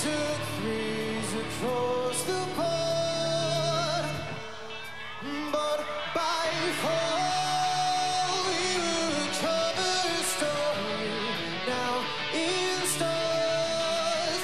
took threes across the board, but by fall we would cover a story now in stars.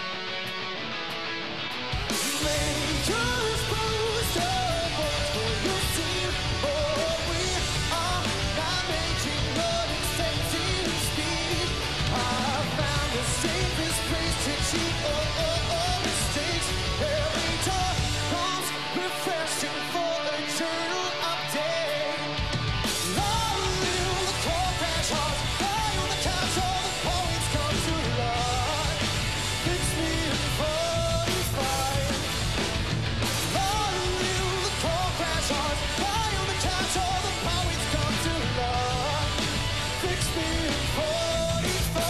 Make us poster boys for your team, but we are not making unexpected speed. I found the safest place to cheat mistakes. Every door comes refreshing for a journal update. Long live the core crash hearts, high on the couch, all the points come to life. Fix me in 45. Long live the core crash hearts, high on the couch, all the points come to life. Fix me in 44.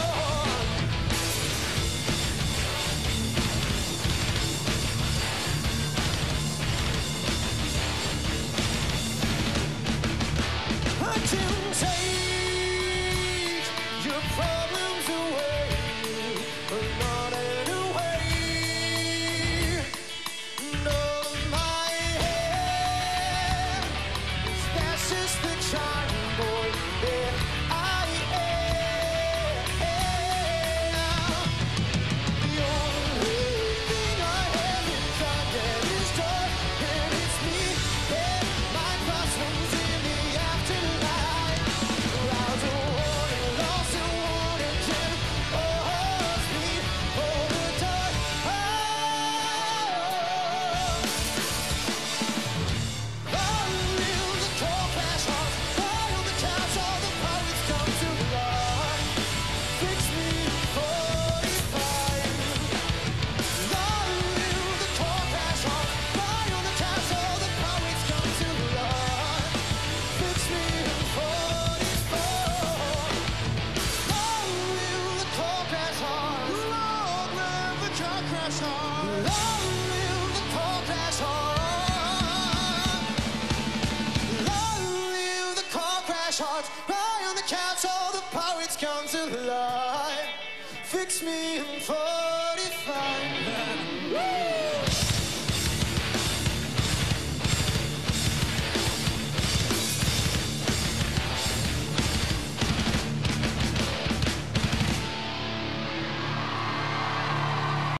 I can take your problems away, but not in a way. No, my head, that's just the charming boy that I am. The only thing I haven't found yet is joy, and it's me and my problems in the afterlife. I don't want it lost and want it again. Oh, me all the time. Long live the core crash hearts, high on the couch, all the poets come to life. Fix me in 45. Long live the core crash hearts, high on the couch, all the poets come to life. Fix me in 44. Long live the core crash hearts. Long live the core crash hearts. Long live the core crash hearts. Long live the core crash hearts. High on the couch, all the poets come to life. Fix me in 45.